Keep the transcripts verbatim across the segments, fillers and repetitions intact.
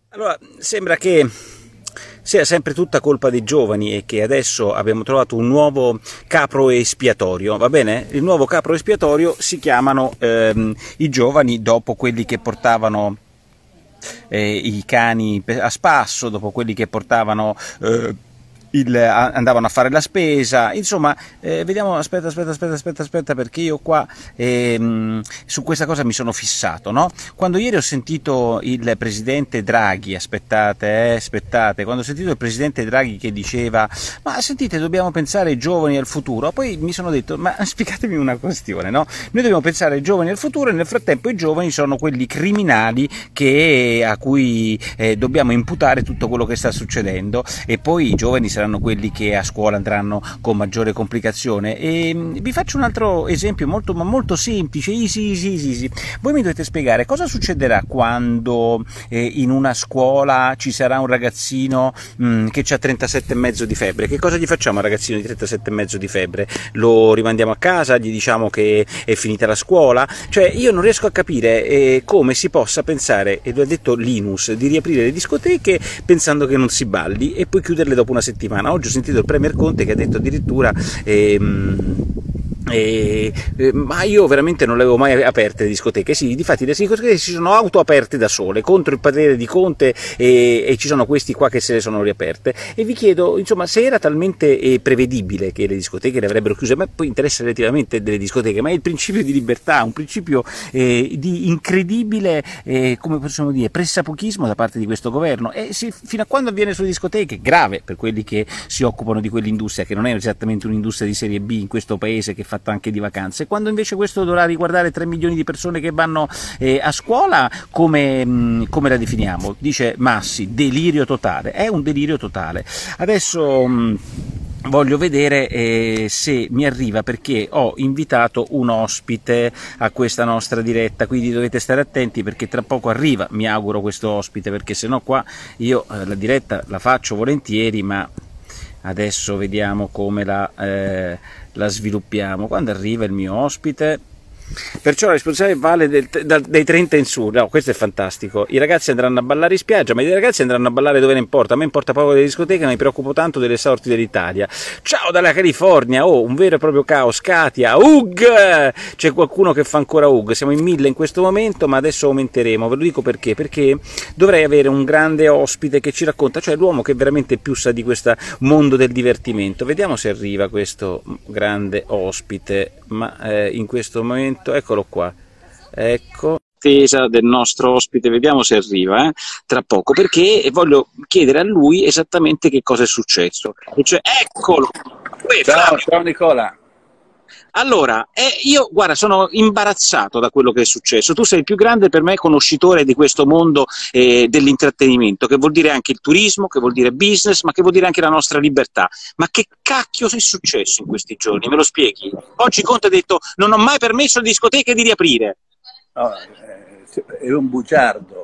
Allora, sembra che sia sempre tutta colpa dei giovani e che adesso abbiamo trovato un nuovo capro espiatorio, va bene? Il nuovo capro espiatorio si chiamano ehm, i giovani, dopo quelli che portavano eh, i cani a spasso, dopo quelli che portavano eh, il, andavano a fare la spesa, insomma, eh, vediamo, aspetta, aspetta, aspetta, aspetta, aspetta, perché io qua ehm, su questa cosa mi sono fissato, no? Quando ieri ho sentito il presidente Draghi, aspettate, eh, aspettate, quando ho sentito il presidente Draghi che diceva, ma sentite, dobbiamo pensare ai giovani e al futuro, poi mi sono detto, ma spiegatemi una questione, no? Noi dobbiamo pensare ai giovani e al futuro e nel frattempo i giovani sono quelli criminali che, a cui eh, dobbiamo imputare tutto quello che sta succedendo, e poi i giovani saranno quelli che a scuola andranno con maggiore complicazione. E vi faccio un altro esempio molto, ma molto semplice, easy, easy, easy. Voi mi dovete spiegare cosa succederà quando eh, in una scuola ci sarà un ragazzino mh, che ha trentasette e mezzo di febbre. Che cosa gli facciamo al ragazzino di trentasette e mezzo di febbre? Lo rimandiamo a casa? Gli diciamo che è finita la scuola? Cioè, io non riesco a capire eh, come si possa pensare, e lo ha detto Linus, di riaprire le discoteche pensando che non si balli e poi chiuderle dopo una settimana. Oggi ho sentito il Premier Conte che ha detto addirittura ehm, E, eh, ma io veramente non le avevo mai aperte le discoteche. Sì, difatti le discoteche si sono autoaperte da sole contro il parere di Conte, e, e ci sono questi qua che se le sono riaperte. E vi chiedo, insomma, se era talmente eh, prevedibile che le discoteche le avrebbero chiuse, ma poi interessa relativamente delle discoteche, ma è il principio di libertà, un principio eh, di incredibile, eh, come possiamo dire, pressapochismo da parte di questo governo. E se, fino a quando avviene sulle discoteche, grave per quelli che si occupano di quell'industria, che non è esattamente un'industria di serie B in questo paese, che fa anche di vacanze, quando invece questo dovrà riguardare tre milioni di persone che vanno eh, a scuola, come, mh, come la definiamo? Dice Massi, delirio totale, è un delirio totale. Adesso mh, voglio vedere eh, se mi arriva, perché ho invitato un ospite a questa nostra diretta, quindi dovete stare attenti perché tra poco arriva, mi auguro, questo ospite, perché sennò qua io eh, la diretta la faccio volentieri, ma adesso vediamo come la, eh, la sviluppiamo. Quando arriva il mio ospite, perciò la responsabilità vale del, da, dai trenta in su. No, questo è fantastico. I ragazzi andranno a ballare in spiaggia, ma i ragazzi andranno a ballare dove ne importa. A me importa poco delle discoteche, ma mi preoccupo tanto delle sorti dell'Italia. Ciao dalla California, oh, un vero e proprio caos. Katia, Ug! C'è qualcuno che fa ancora Ug. Siamo in mille in questo momento, ma adesso aumenteremo. Ve lo dico perché, perché dovrei avere un grande ospite che ci racconta, cioè l'uomo che veramente più sa di questo mondo del divertimento. Vediamo se arriva questo grande ospite, ma eh, in questo momento eccolo qua, ecco, attesa del nostro ospite, vediamo se arriva eh, tra poco, perché voglio chiedere a lui esattamente che cosa è successo, e cioè, eccolo. Uè, ciao, ciao Nicola. Allora, eh, io guarda, sono imbarazzato da quello che è successo. Tu sei il più grande per me conoscitore di questo mondo eh, dell'intrattenimento, che vuol dire anche il turismo, che vuol dire business, ma che vuol dire anche la nostra libertà. Ma che cacchio è successo in questi giorni? Me lo spieghi? Oggi Conte ha detto non ho mai permesso alle discoteche di riaprire. No, eh, è un bugiardo,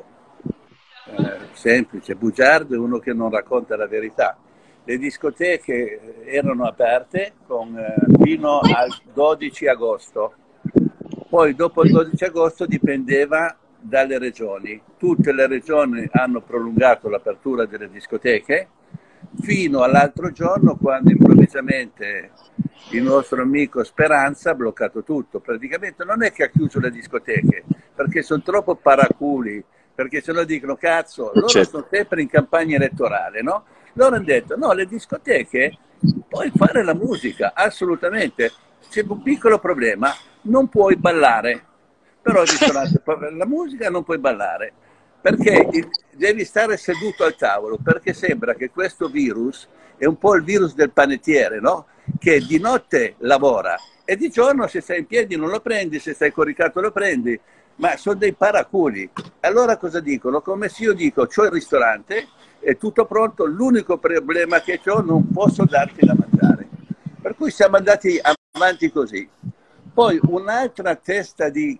eh, semplice, bugiardo è uno che non racconta la verità. Le discoteche erano aperte con, eh, fino al dodici agosto, poi dopo il dodici agosto dipendeva dalle regioni. Tutte le regioni hanno prolungato l'apertura delle discoteche fino all'altro giorno, quando improvvisamente il nostro amico Speranza ha bloccato tutto. Praticamente non è che ha chiuso le discoteche, perché sono troppo paraculi, perché se no dicono cazzo, loro Certo. sono sempre in campagna elettorale, no? Loro hanno detto no, le discoteche puoi fare la musica, assolutamente, c'è un piccolo problema, non puoi ballare, però il ristorante può fare la musica, non puoi ballare, perché il, devi stare seduto al tavolo, perché sembra che questo virus è un po' il virus del panettiere, no? Che di notte lavora e di giorno se stai in piedi non lo prendi, se stai coricato lo prendi, ma sono dei paraculi. Allora cosa dicono? Come se io dico c'ho il ristorante, è tutto pronto, l'unico problema che ho, non posso darti da mangiare. Per cui siamo andati avanti così. Poi un'altra testa di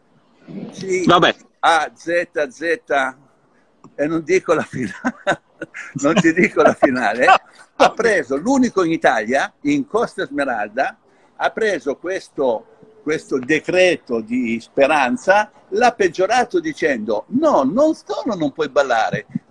C, Vabbè. A, Z, Z, e non dico la finale, non ti dico la finale, ha preso, l'unico in Italia, in Costa Smeralda, ha preso questo, questo decreto di Speranza, l'ha peggiorato dicendo no, non solo non puoi ballare,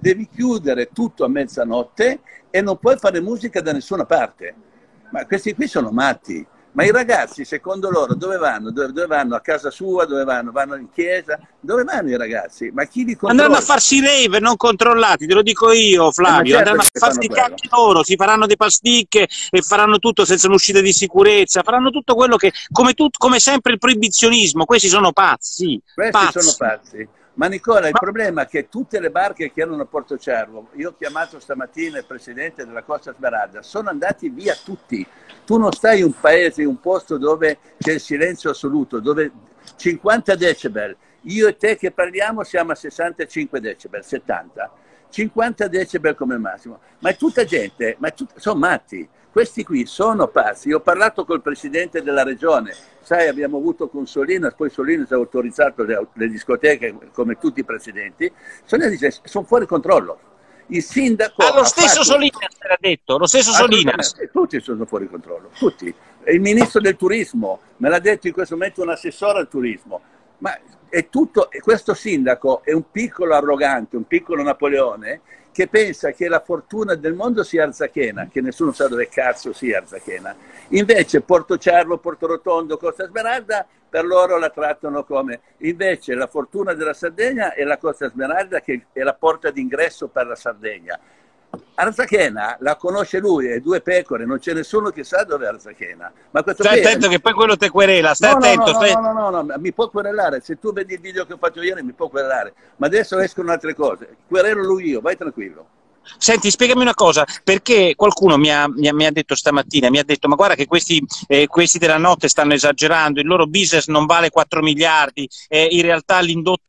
devi chiudere tutto a mezzanotte e non puoi fare musica da nessuna parte. Ma questi qui sono matti. Ma i ragazzi, secondo loro, dove vanno? Dove, dove vanno? A casa sua? Dove vanno? Vanno in chiesa? Dove vanno i ragazzi? Ma chi li controlla? Andranno a farsi rave non controllati, te lo dico io, Flavio. Eh, certo, andranno a farsi i cacchi loro, si faranno dei pasticche e faranno tutto senza un'uscita di sicurezza, faranno tutto quello che, come, tut, come sempre il proibizionismo, questi sono pazzi. Questi pazzi. sono pazzi. Ma Nicola, il Ma... problema è che tutte le barche che erano a Portocervo, io ho chiamato stamattina il presidente della Costa Smeralda, sono andati via tutti. Tu non stai in un paese, in un posto dove c'è il silenzio assoluto, dove cinquanta decibel, io e te che parliamo siamo a sessantacinque decibel, settanta, cinquanta decibel come massimo, ma è tutta gente, ma è tut... sono matti. Questi qui sono pazzi. Io ho parlato col presidente della regione, sai, abbiamo avuto con Solinas, poi Solinas ha autorizzato le, le discoteche come tutti i presidenti, Solinas dice sono fuori controllo. Il sindaco... Ah, lo stesso fatto... Solinas era detto, lo stesso Solinas. Tutti sono fuori controllo, tutti. E il ministro del turismo, me l'ha detto in questo momento un assessore al turismo, ma è tutto, e questo sindaco è un piccolo arrogante, un piccolo Napoleone, che pensa che la fortuna del mondo sia Arzachena, che nessuno sa dove cazzo sia Arzachena. Invece Portocervo, Portorotondo, Costa Smeralda, per loro la trattano come... Invece la fortuna della Sardegna è la Costa Smeralda, che è la porta d'ingresso per la Sardegna. Arzachena la conosce lui, è due pecore, non c'è nessuno che sa dove è Arzachena. Ma questo stai qui attento è... che poi quello te querela, stai no, attento. No, no, stai... no, no, no, no, no, mi può querelare, se tu vedi il video che ho fatto ieri mi può querelare, ma adesso escono altre cose, querelo lui io, vai tranquillo. Senti, spiegami una cosa, perché qualcuno mi ha, mi ha, mi ha detto stamattina, mi ha detto ma guarda che questi, eh, questi della notte stanno esagerando, il loro business non vale quattro miliardi, eh, in realtà l'indotto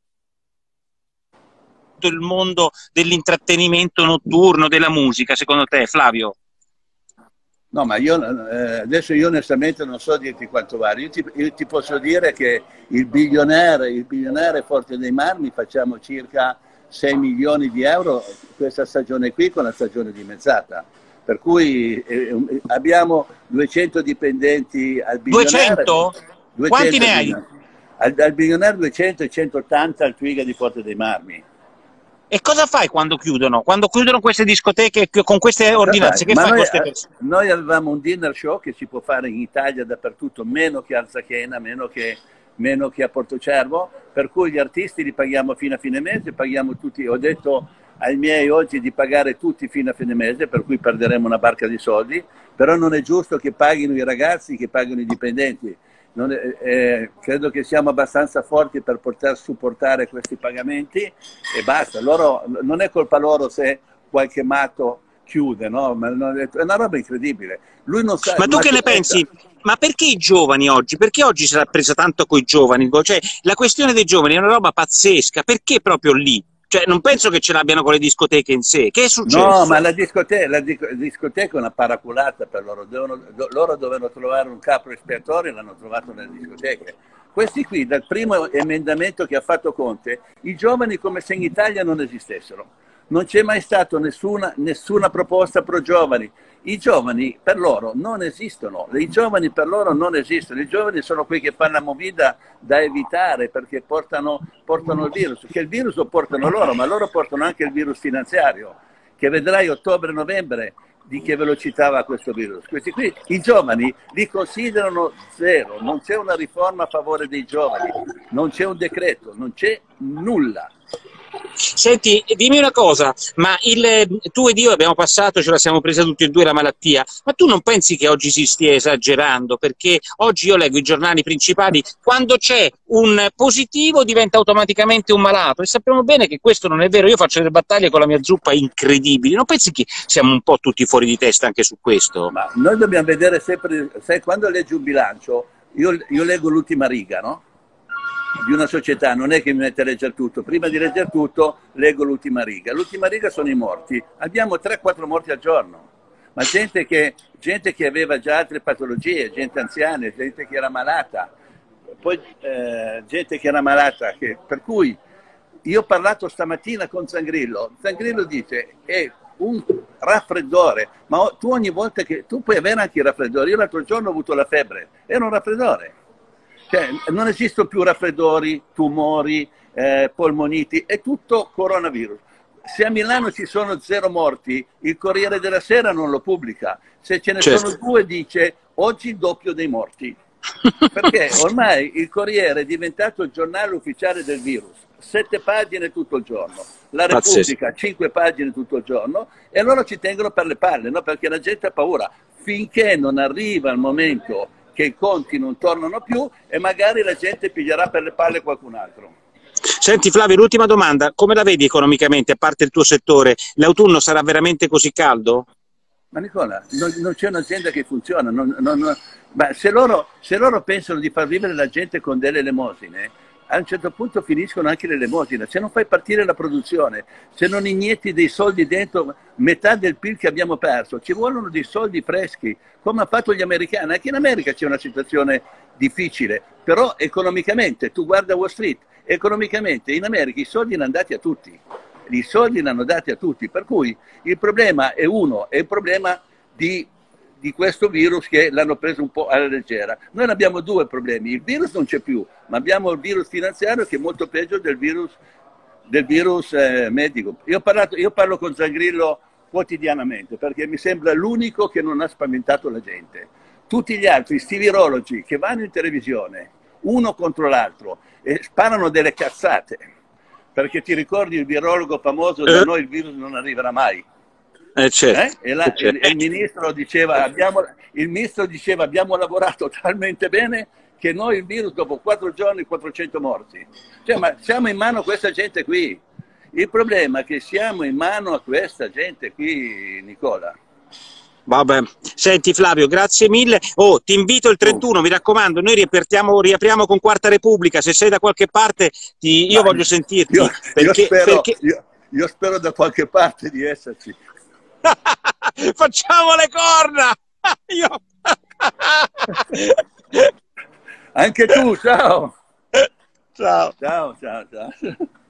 il mondo dell'intrattenimento notturno, della musica, secondo te, Flavio? No, ma io eh, adesso io onestamente non so dirti quanto vale. Io ti, io ti posso dire che il bilionaire, il bilionaire Forte dei Marmi facciamo circa sei milioni di euro questa stagione qui con la stagione dimezzata. Per cui eh, abbiamo duecento dipendenti al bilionaire. duecento? duecento Quanti ne hai? Al, al bilionaire duecento e centottanta al Twiga di Forte dei Marmi. E cosa fai quando chiudono? Quando chiudono queste discoteche con queste ordinanze? Che Ma fai noi, con queste persone? noi avevamo un dinner show che si può fare in Italia dappertutto, meno che a Arzachena, meno che, meno che a Portocervo, per cui gli artisti li paghiamo fino a fine mese, paghiamo tutti, ho detto ai miei oggi di pagare tutti fino a fine mese, per cui perderemo una barca di soldi, però non è giusto che paghino i ragazzi, che paghino i dipendenti. Non è, eh, credo che siamo abbastanza forti per poter supportare questi pagamenti e basta. Loro, non è colpa loro se qualche matto chiude, no? Ma è una roba incredibile. Lui non sa, ma tu che ne pensi? Ma perché i giovani oggi? Perché oggi si è presa tanto con i giovani? Cioè, la questione dei giovani è una roba pazzesca, perché proprio lì? Cioè, non penso che ce l'abbiano con le discoteche in sé. Che è successo? No, ma la discoteca, la discoteca è una paraculata per loro. Devono, do, loro dovevano trovare un capo espiatorio e l'hanno trovato nelle discoteche. Questi qui, dal primo emendamento che ha fatto Conte, i giovani come se in Italia non esistessero. Non c'è mai stata nessuna, nessuna proposta pro giovani. I giovani per loro non esistono, i giovani per loro non esistono, i giovani sono quelli che fanno la movida da evitare perché portano, portano il virus, che il virus lo portano loro, ma loro portano anche il virus finanziario, che vedrai ottobre-novembre di che velocità va questo virus. Questi qui, i giovani li considerano zero, non c'è una riforma a favore dei giovani, non c'è un decreto, non c'è nulla. Senti, dimmi una cosa, ma il, tu ed io abbiamo passato, ce la siamo presa tutti e due la malattia, ma tu non pensi che oggi si stia esagerando? Perché oggi io leggo i giornali principali, quando c'è un positivo diventa automaticamente un malato, e sappiamo bene che questo non è vero. Io faccio delle battaglie con la mia zuppa incredibili, non pensi che siamo un po' tutti fuori di testa anche su questo? Ma noi dobbiamo vedere sempre, sai, quando leggi un bilancio, io, io leggo l'ultima riga, no? Di una società, non è che mi mette a leggere tutto, prima di leggere tutto leggo l'ultima riga, l'ultima riga sono i morti, abbiamo tre quattro morti al giorno, ma gente che, gente che aveva già altre patologie, gente anziana, gente che era malata, poi eh, gente che era malata, che, per cui io ho parlato stamattina con Zangrillo, Zangrillo dice è un raffreddore, ma tu ogni volta che, tu puoi avere anche il raffreddore, io l'altro giorno ho avuto la febbre, era un raffreddore. Cioè, non esistono più raffreddori, tumori, eh, polmoniti, è tutto coronavirus. se a Milano ci sono zero morti, il Corriere della Sera non lo pubblica. Se ce ne certo. sono due dice oggi il doppio dei morti. Perché ormai il Corriere è diventato il giornale ufficiale del virus. Sette pagine tutto il giorno. La Repubblica, pazzesco, cinque pagine tutto il giorno, e loro ci tengono per le palle, no? Perché la gente ha paura. Finché non arriva il momento che i conti non tornano più, e magari la gente piglierà per le palle qualcun altro. Senti Flavio, l'ultima domanda, come la vedi economicamente, a parte il tuo settore? L'autunno sarà veramente così caldo? Ma Nicola, non, non c'è un'azienda che funziona, non, non, ma se loro, se loro pensano di far vivere la gente con delle elemosine, a un certo punto finiscono anche le elemosine. Se non fai partire la produzione, se non inietti dei soldi dentro metà del P I L che abbiamo perso, ci vogliono dei soldi freschi, come hanno fatto gli americani. Anche in America c'è una situazione difficile, però economicamente, tu guarda Wall Street, economicamente in America i soldi ne hanno dati a tutti, i soldi ne hanno dati a tutti, per cui il problema è uno, è il problema di, di questo virus che l'hanno preso un po' alla leggera. Noi ne abbiamo due problemi, il virus non c'è più, ma abbiamo il virus finanziario che è molto peggio del virus, del virus eh, medico. Io, ho parlato, io parlo con Zangrillo quotidianamente perché mi sembra l'unico che non ha spaventato la gente. Tutti gli altri, sti virologi che vanno in televisione, uno contro l'altro, e sparano delle cazzate, perché ti ricordi il virologo famoso, da noi il virus non arriverà mai. Eh, certo. eh? E, la, certo. e il, ministro diceva, abbiamo, il ministro diceva abbiamo lavorato talmente bene che noi il virus dopo quattro giorni quattrocento morti. Cioè, ma siamo in mano a questa gente qui. Il problema è che siamo in mano a questa gente qui, Nicola. Vabbè. Senti Flavio, grazie mille. Oh, ti invito il trentuno, mi raccomando, noi riapriamo, riapriamo con Quarta Repubblica, se sei da qualche parte ti, io Ma voglio sentirti. Io, perché, io, spero, perché... io, io spero da qualche parte di esserci. Facciamo le corna! Io... Anche tu, ciao! Ciao! Ciao, ciao, ciao!